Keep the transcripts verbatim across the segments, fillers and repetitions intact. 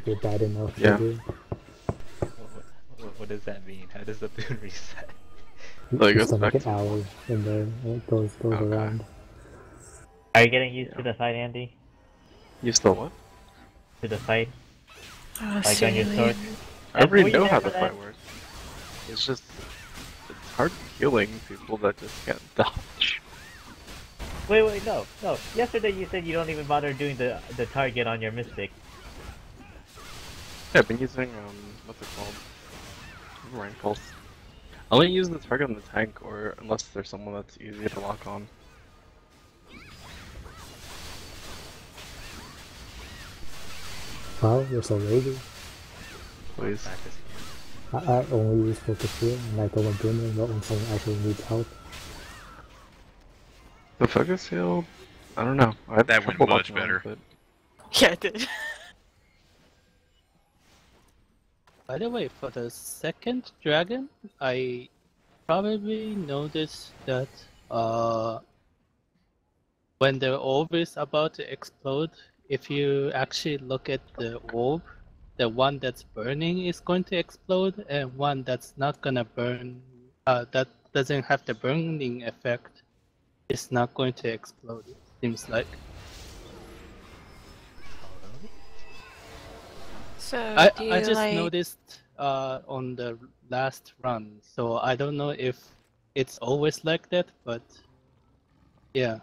you're bad enough Yeah. to do. What, what, what does that mean? How does the boon reset? Like, You it's spend like an effective. hour in there, and it goes, goes Okay. around. Are you getting used Yeah. to the fight, Andy? You still what? To the fight? Oh, Like on your sword? I already Were you know there how for the that? fight works. It's just, it's hard killing people that just can't dodge. Wait, wait, no, no. Yesterday you said you don't even bother doing the the target on your mystic. Yeah, I've been using, um, what's it called? Rank Pulse. I only use the target on the tank, or unless there's someone that's easy to lock on. Wow, you're so lazy. Please. Practice. I, I only use focus here, and I don't want to do it when someone actually needs help. The focus heal, I don't know. I have That went trouble much locking on better. with it. Yeah, it did. By the way, for the second dragon, I probably noticed that uh, when the orb is about to explode, if you actually look at the orb, the one that's burning is going to explode, and one that's not gonna burn, uh, that doesn't have the burning effect, is not going to explode, it seems like. So, I, do you I just like... noticed uh, on the last run, so I don't know if it's always like that, but yeah.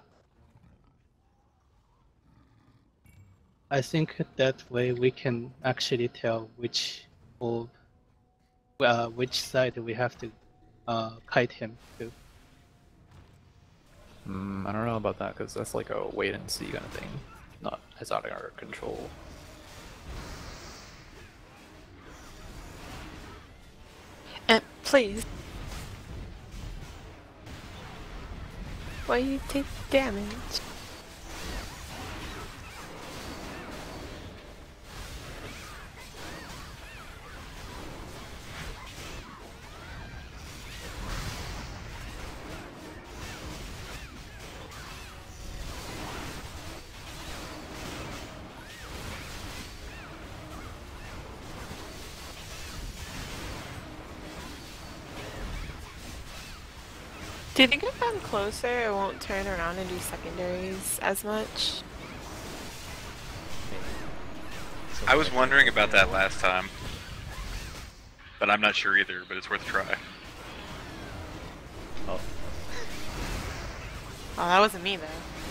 I think that way we can actually tell which orb, uh, which side we have to uh, kite him to. Mm, I don't know about that because that's like a wait and see kind of thing, not as out of our control. And please. Why you take damage? Do you think if I'm closer, it won't turn around and do secondaries as much? I was wondering about that last time, but I'm not sure either, but it's worth a try. Oh. Oh, that wasn't me though.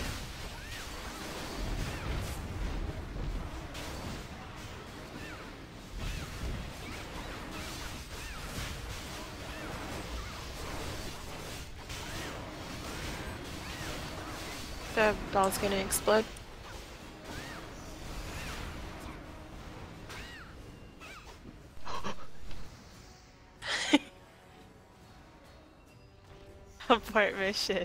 The ball's gonna explode. Abort mission.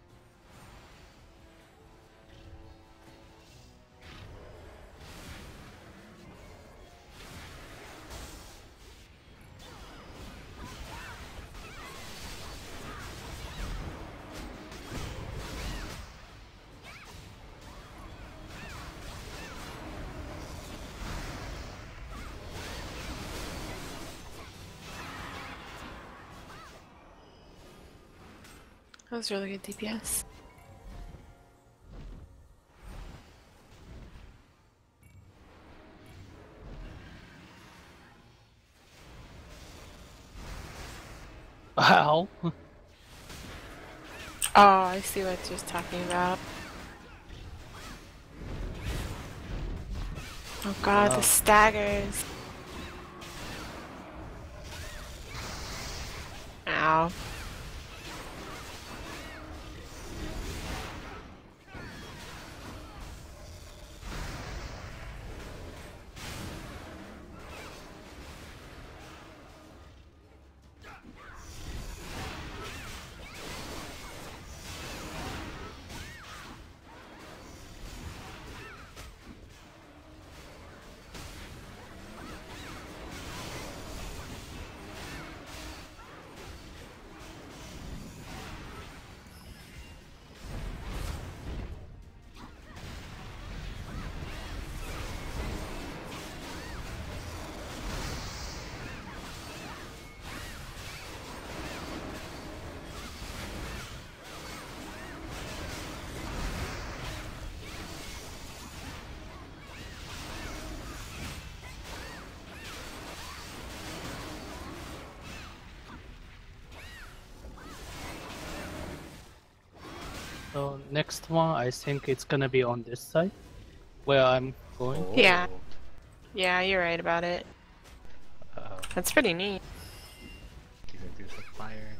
That was really good D P S. Wow. Oh, I see what you're talking about. Oh god, Wow. the staggers. Ow. So next one, I think it's gonna be on this side, where I'm going. Oh. Yeah. Yeah, you're right about it. Uh-oh. That's pretty neat. He's gonna do some fire.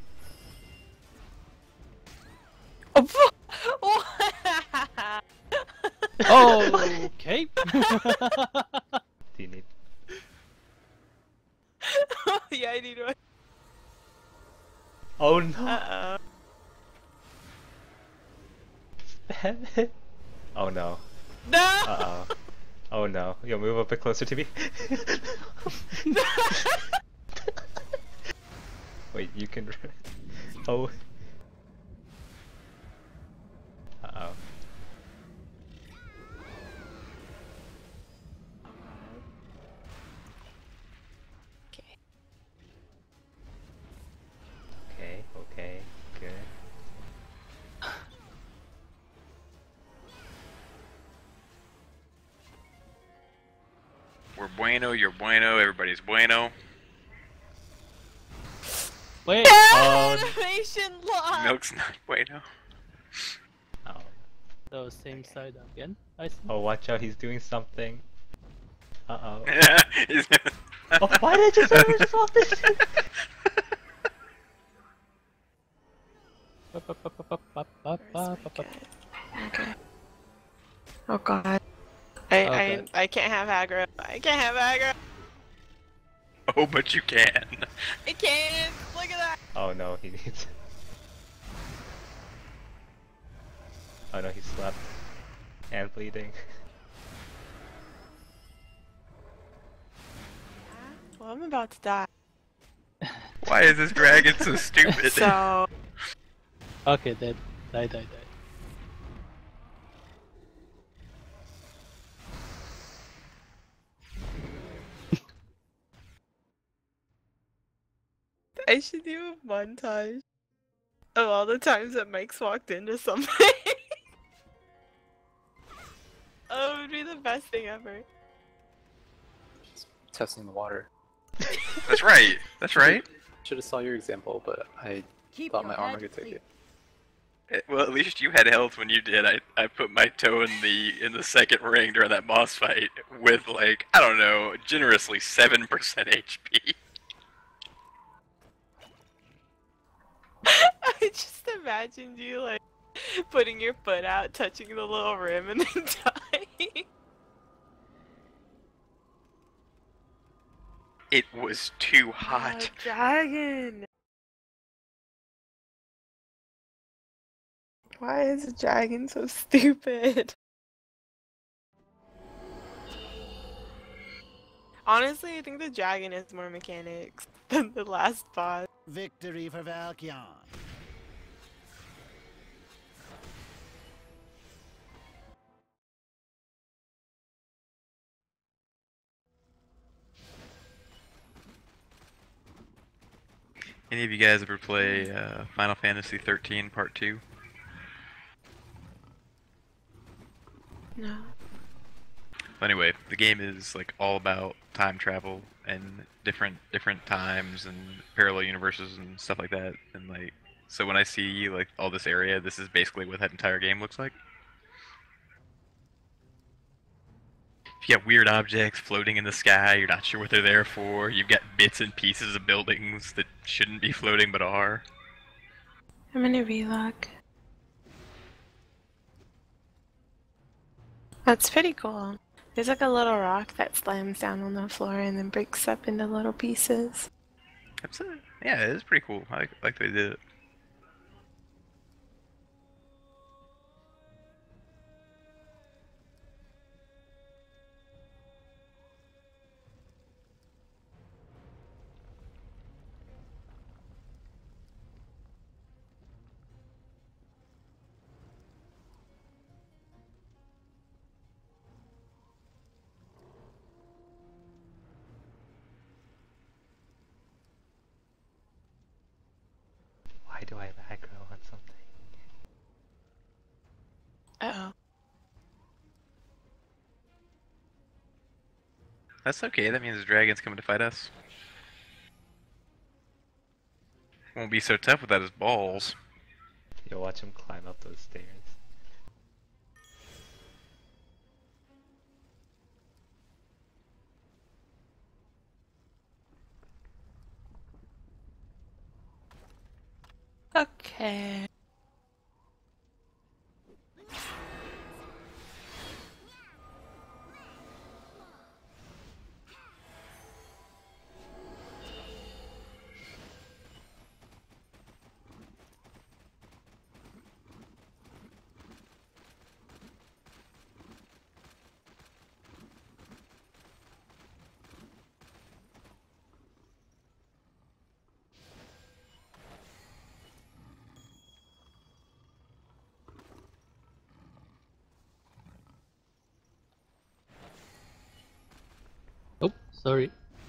Oh, okay. Do you need? Yeah, I need one. Oh no! Uh Oh no. oh. No! Uh oh. Oh no. Yo, move a bit closer to me. Wait, you can. Oh. Uh oh. Okay. Okay, okay, good. We're bueno, you're bueno, everybody's bueno. Wait. Oh, Animation lock! Milk's not bueno. oh. So same side again, I think. Oh, watch out, he's doing something. Uh oh. He's- Oh, why did you say we just walk this? Okay. Okay. Oh god. I, Okay. I I can't have aggro. I can't have aggro. Oh, but you can. I can't! Look at that! Oh no, he needs. Oh no, he slept. And bleeding. Well, I'm about to die. Why is this dragon so stupid? So, Okay, dead. Die, die, die. I should do a montage of all the times that Mike's walked into something. Oh, it would be the best thing ever. Testing the water. That's right. That's right. Should have saw your example, but I thought my armor could take it. Eh, Well, at least you had health when you did. I, I put my toe in the in the second ring during that boss fight with like I don't know, generously seven percent H P. I just imagined you like putting your foot out, touching the little rim, and then dying. It was too Oh, hot. dragon! Why is a dragon so stupid? Honestly, I think the dragon has more mechanics than the last boss. Victory for Valkion. Any of you guys ever play uh, Final Fantasy thirteen Part two? No. Anyway, the game is like all about time travel and different different times and parallel universes and stuff like that. And like, so when I see like all this area, this is basically what that entire game looks like. You got weird objects floating in the sky, you're not sure what they're there for. You've got bits and pieces of buildings that shouldn't be floating but are. I'm gonna relog. That's pretty cool. There's like a little rock that slams down on the floor and then breaks up into little pieces. That's a, yeah, it is pretty cool. I like, like they did it. Why do I have aggro on something? Uh-oh. That's okay, that means the dragon's coming to fight us. Won't be so tough without his balls. You'll watch him climb up those stairs. Okay. Oh, sorry.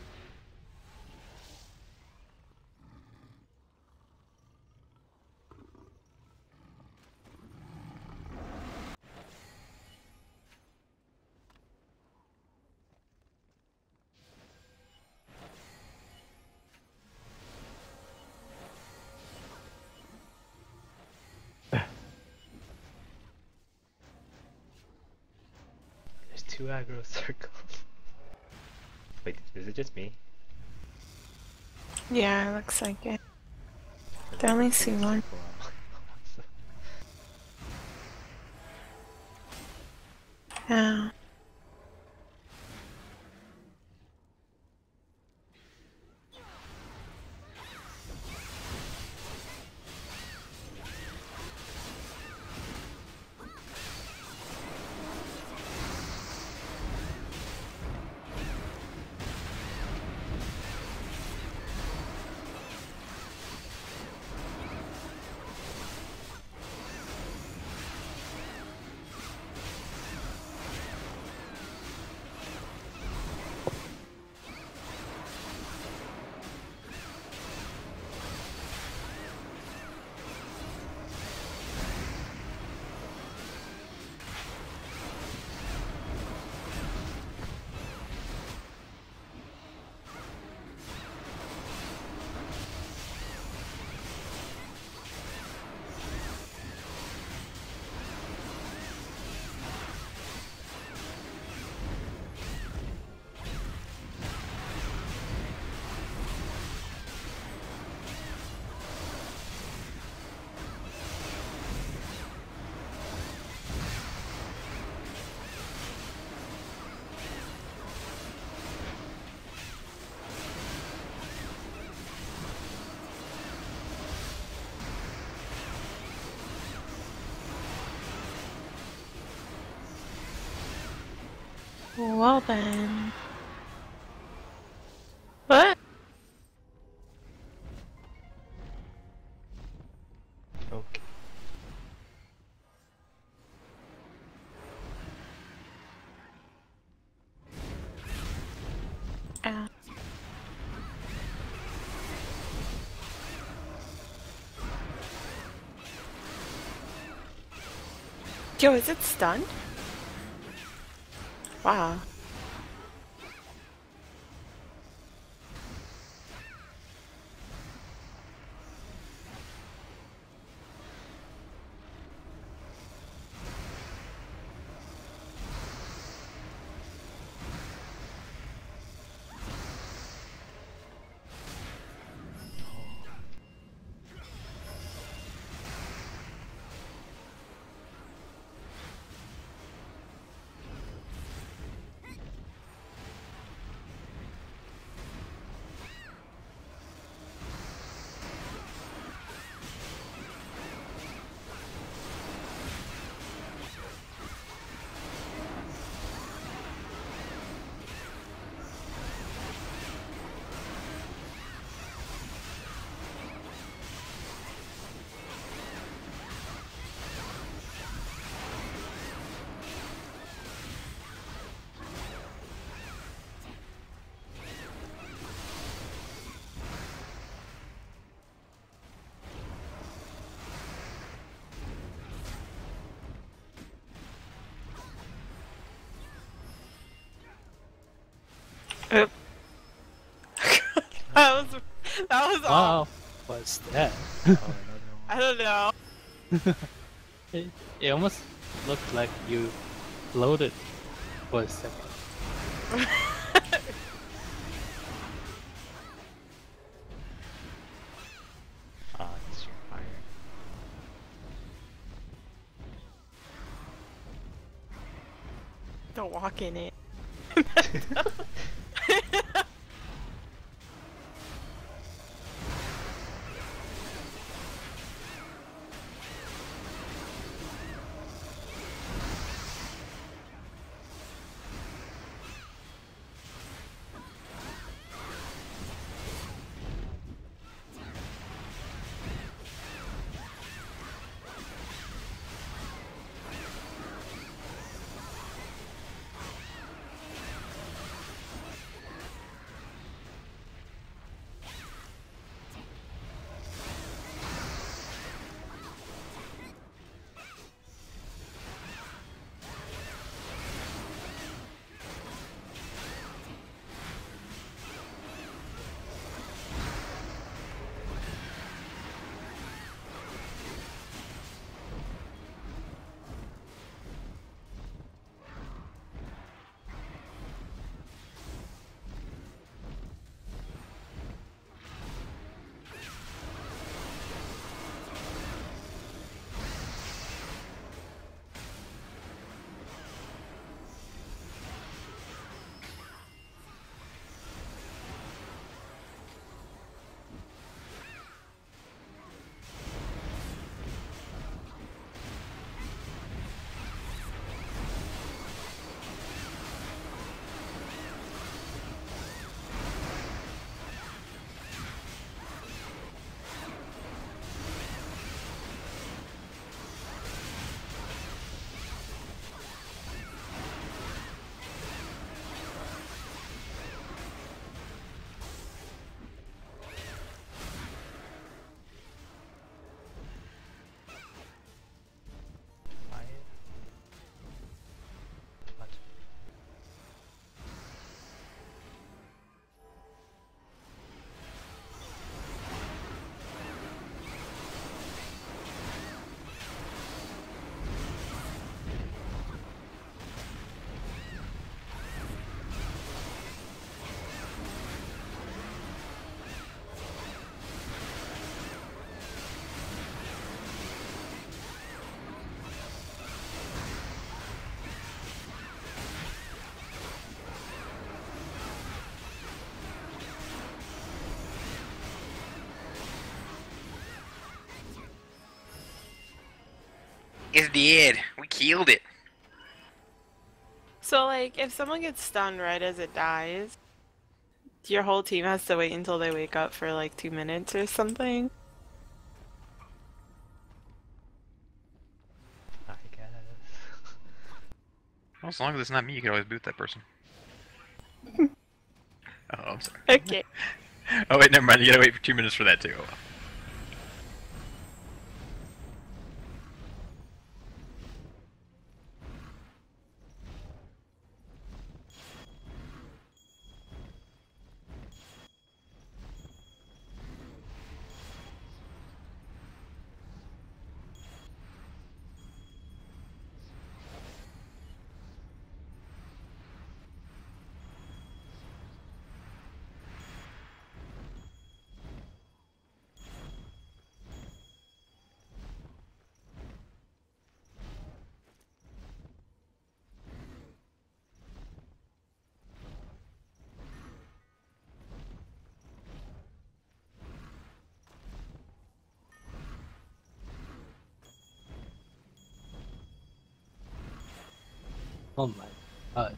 There's two aggro circles. Wait, is it just me? Yeah, it looks like it. I only see one. Yeah. Well then. What? Okay. Yeah. Yo, is it stunned? Wow. Oop. that was that was Wow, off. what's that? Oh, another one. I don't know. It, it almost looked like you floated for a second. Ah, it's your fire. Don't walk in it. Fire. What? It's dead. We killed it. So, like, if someone gets stunned right as it dies, your whole team has to wait until they wake up for like two minutes or something? I guess. Well, as long as it's not me, you can always boot that person. Oh, I'm sorry. Okay. Oh wait, never mind. You gotta wait for two minutes for that too. Oh, well. Oh my god.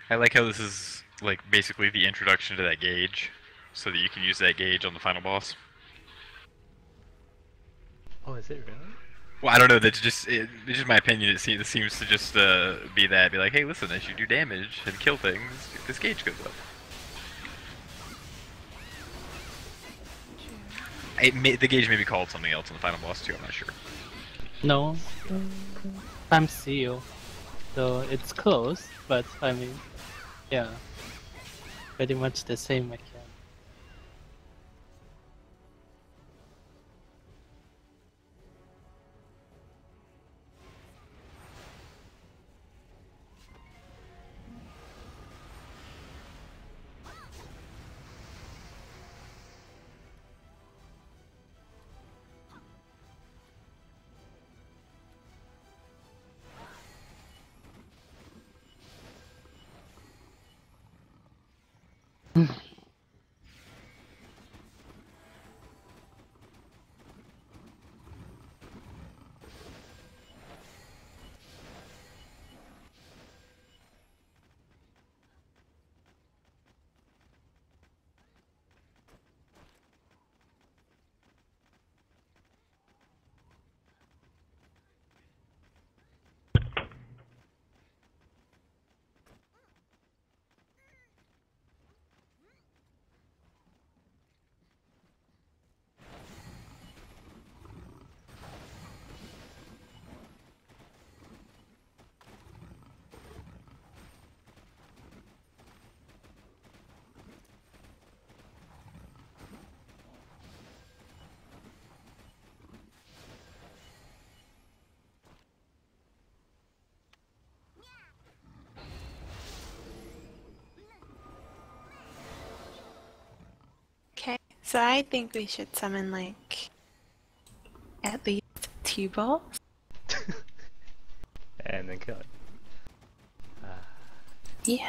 I like how this is like basically the introduction to that gauge, so that you can use that gauge on the final boss. Oh, is it really? Well, I don't know. That's just it, it's just my opinion. It seems, it seems to just uh, be that, be like, hey, listen, as you do damage and kill things, this gauge goes up. It may, the gauge may be called something else on the final boss too. I'm not sure. No, I'm seal. So it's close, but I mean, yeah, pretty much the same mechanic. Okay, so I think we should summon like at least two balls. And then kill it. Uh, Yeah.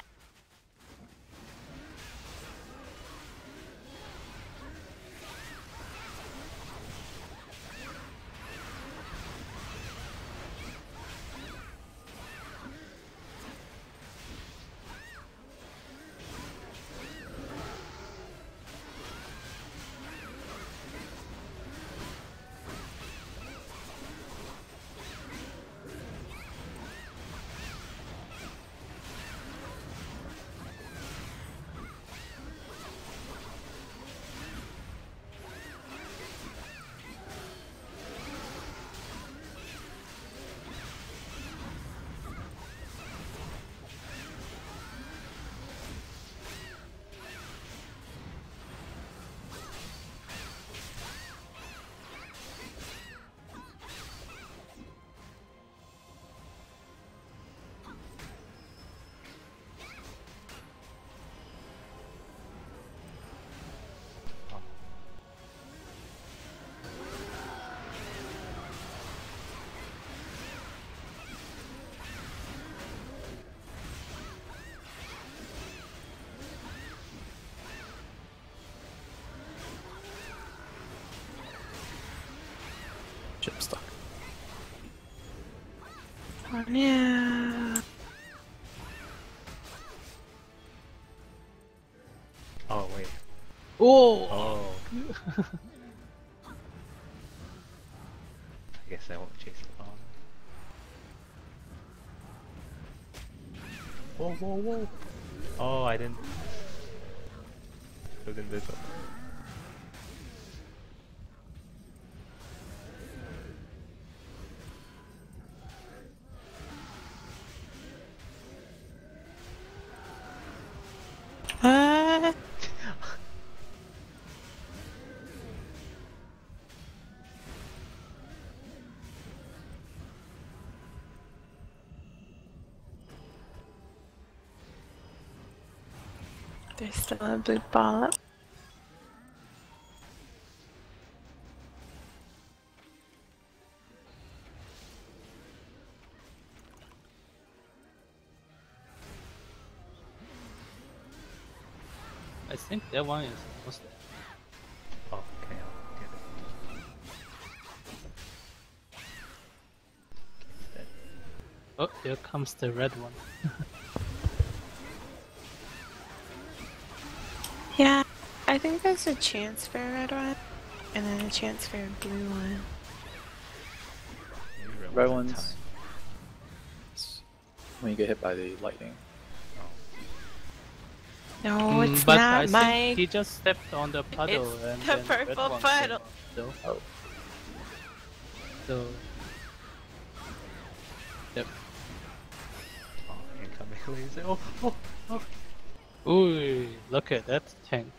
Chip stuck. Oh no. oh wait. Oh! Oh. I guess I won't chase the bomb. Whoa, whoa, whoa! Oh, I didn't. It was invisible. What? There's still a blue ball up. I think that one is almost there. Oh, okay, I'll get it. Okay, it's dead. Oh, here comes the red one. I think there's a chance for a red one, and then a chance for a blue one. Maybe Red one's ones. time. When you get hit by the lightning. No, Mm, it's but not I my. think he just stepped on the puddle It's and the then red purple one came puddle. up, So, Oh. so yep. Oh, incoming laser. Oh, oh, oh. Ooh, look at that tank.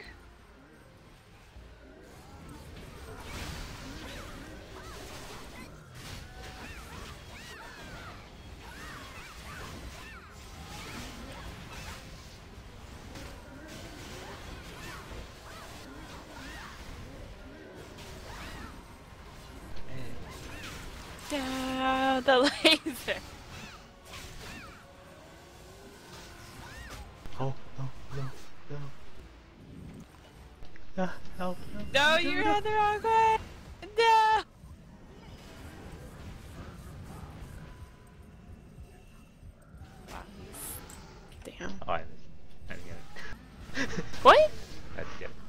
Yeah, the laser. Oh, no, no, no. Ah, help, help. No, you ran the wrong way. No. Wow, he's- Damn. Oh, I missed. I didn't get it. What? I didn't get it.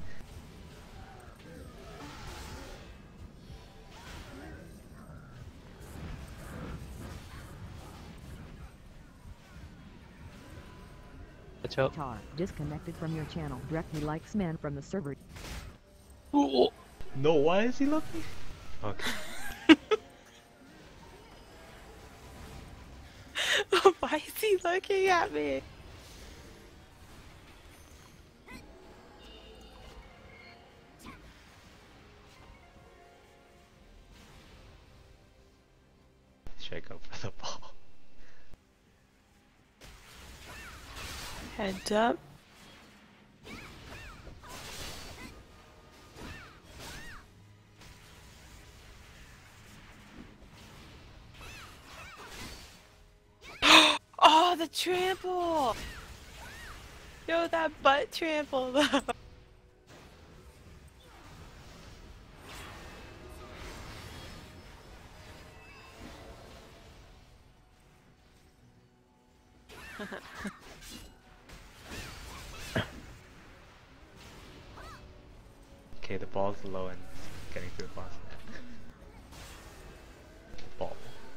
Watch out. Tar disconnected from your channel. Directly likes man from the server. No, why is he looking? Okay. Why is he looking at me? Should I go for the ball? Heads up. Oh, the trample! Yo, that butt trample though. Okay, the ball's low and it's getting to the boss net. The ball.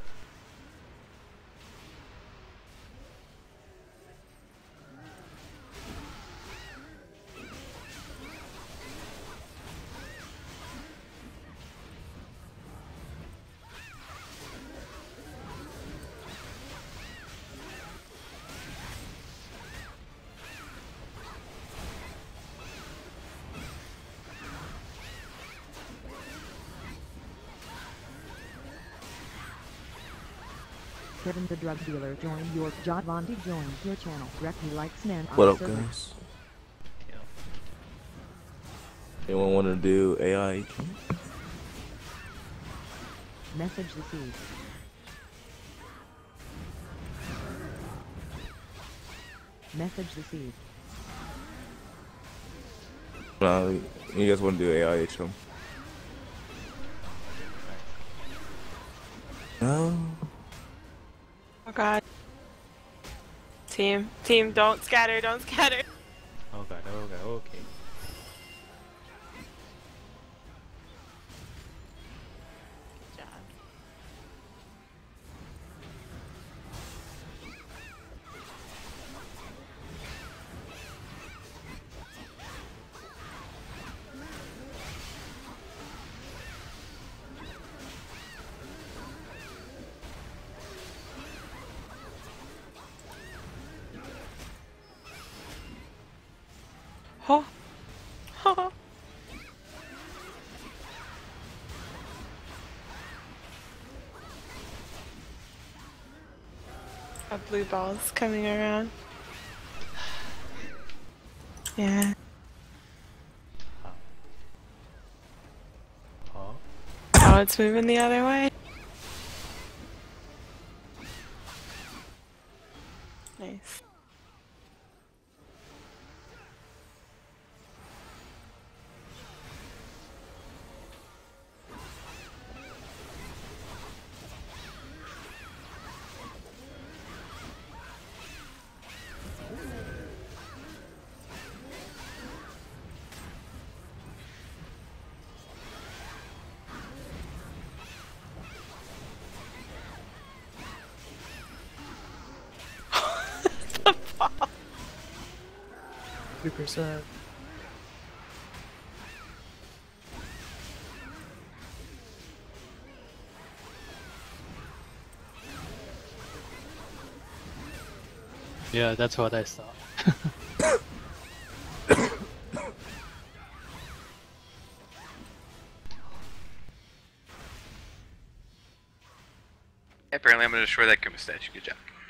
Kevin the drug dealer joined your Javante joined your channel. Directly likes man on What the up, server. guys? Yeah. Anyone want to do A I? Message the seed. Message the seed. Nah, you guys want to do A I H M? No. Oh god. Team, team, don't scatter, don't scatter. Oh god, oh god, okay. Good job. Oh. Oh. A blue ball's coming around. Yeah. Oh. Oh, it's moving the other way. Nice. three percent. Yeah, that's what I saw. Apparently I'm gonna destroy that Kuma statue. Good job.